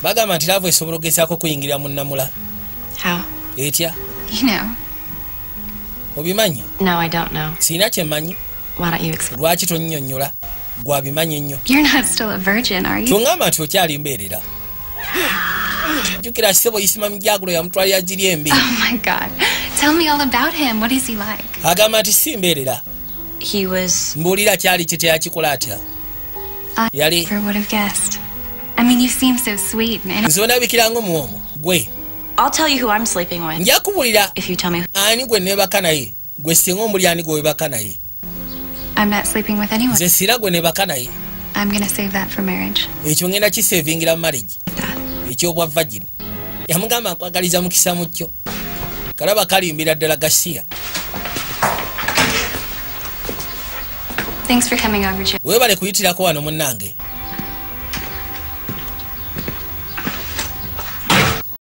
bagamba nti laavu esobola okugezaako kuyingira mu nnamula etya obimanyi siina kyemanyi lwaki tonnyonnyola gwabimanyi ennyo kyoŋŋamba nti okyali mbeerera jjukira kisebo isima mijagulo yamutwalira giri embi agamba nti si mbeerera mbuulira kyali kiteyakikola atya yali nze onabikira ng'omuwomo gwe nja kubuulira ani gwe neebaka naye gwe singa omuli ani gwe webaka naye nze sira gwe neebaka naye ekyo ngenda kisevingira mu marriage ekyobwa vagini yamugamba nkwagaliza mukisa mu kyo kalaba kalimbira ddala gasiya weebale kuyitirako wano munnange